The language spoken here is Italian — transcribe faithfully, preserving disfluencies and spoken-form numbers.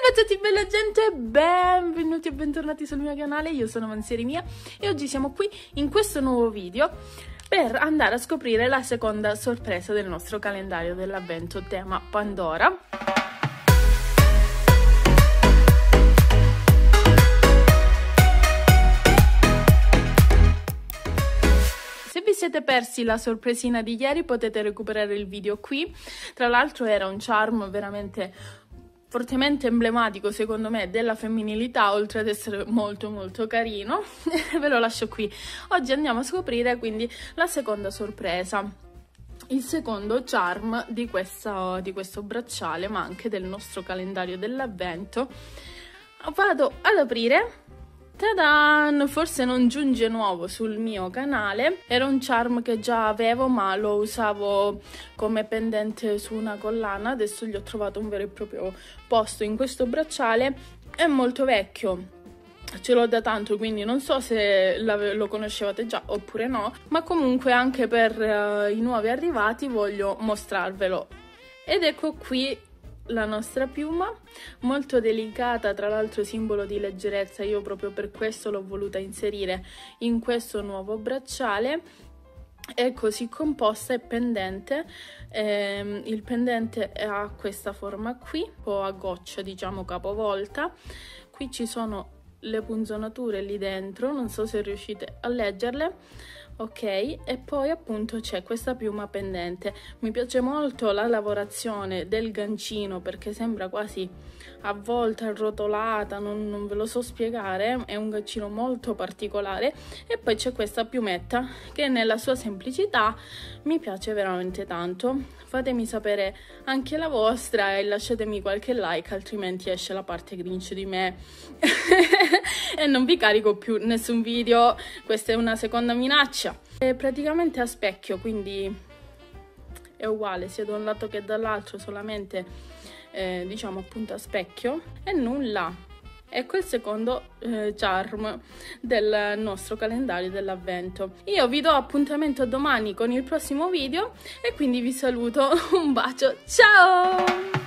Salve a tutti bella gente, benvenuti e bentornati sul mio canale, io sono Mansieri Mia e oggi siamo qui in questo nuovo video per andare a scoprire la seconda sorpresa del nostro calendario dell'avvento tema Pandora. Se vi siete persi la sorpresina di ieri potete recuperare il video qui, tra l'altro era un charm veramente fortemente emblematico secondo me della femminilità, oltre ad essere molto molto carino. Ve lo lascio qui. Oggi andiamo a scoprire quindi la seconda sorpresa, il secondo charm di, questa, di questo bracciale, ma anche del nostro calendario dell'avvento. Vado ad aprire. Tadan! Forse non giunge nuovo sul mio canale, era un charm che già avevo ma lo usavo come pendente su una collana, adesso gli ho trovato un vero e proprio posto in questo bracciale, è molto vecchio, ce l'ho da tanto quindi non so se lo conoscevate già oppure no, ma comunque anche per uh, i nuovi arrivati voglio mostrarvelo. Ed ecco qui la nostra piuma, molto delicata, tra l'altro simbolo di leggerezza, io proprio per questo l'ho voluta inserire in questo nuovo bracciale. È così composta e pendente, eh, il pendente ha questa forma qui, un po' a goccia, diciamo capovolta, qui ci sono le punzonature lì dentro, non so se riuscite a leggerle. Ok, e poi appunto c'è questa piuma pendente. Mi piace molto la lavorazione del gancino perché sembra quasi avvolta, arrotolata, non, non ve lo so spiegare, è un gancino molto particolare. E poi c'è questa piumetta che nella sua semplicità mi piace veramente tanto. Fatemi sapere anche la vostra e lasciatemi qualche like, altrimenti esce la parte Grinch di me e non vi carico più nessun video. Questa è una seconda minaccia. È praticamente a specchio, quindi è uguale sia da un lato che dall'altro, solamente eh, diciamo appunto a specchio e nulla. Ecco il secondo eh, charm del nostro calendario dell'avvento. Io vi do appuntamento domani con il prossimo video e quindi vi saluto, un bacio, ciao!